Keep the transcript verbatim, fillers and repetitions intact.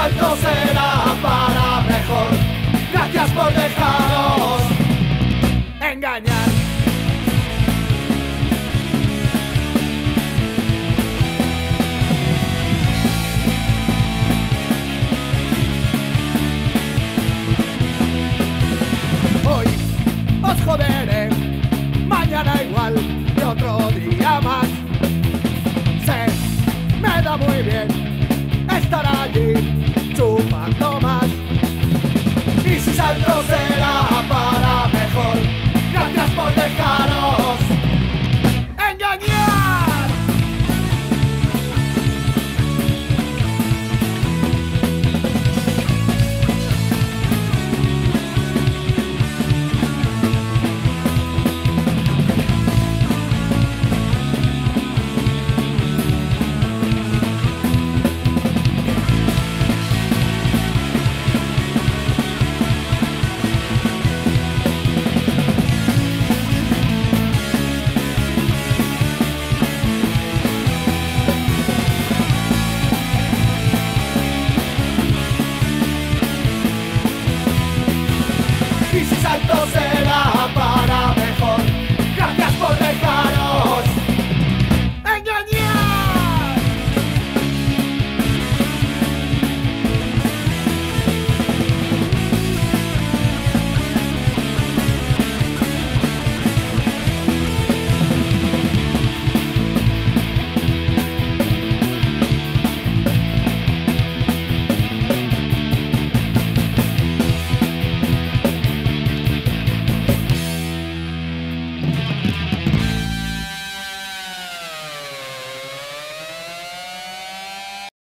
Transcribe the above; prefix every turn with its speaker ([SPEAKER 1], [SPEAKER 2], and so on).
[SPEAKER 1] salto será para mejor. Gracias por dejaros engañar. Hoy os joderé, mañana igual y otro día más. Sé, me da muy bien estar allí chupando más. Y si salto será para mejor. Gracias por dejaros engañar. Y si salto será